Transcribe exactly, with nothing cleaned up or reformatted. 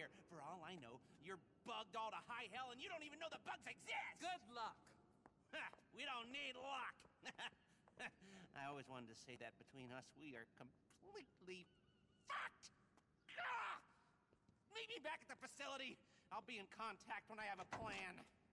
here. For all I know, you're bugged all to high hell and you don't even know the bugs exist! Good luck! Ha, we don't need luck! I always wanted to say that between us, we are completely fucked! Gah! Meet me back at the facility. I'll be in contact when I have a plan.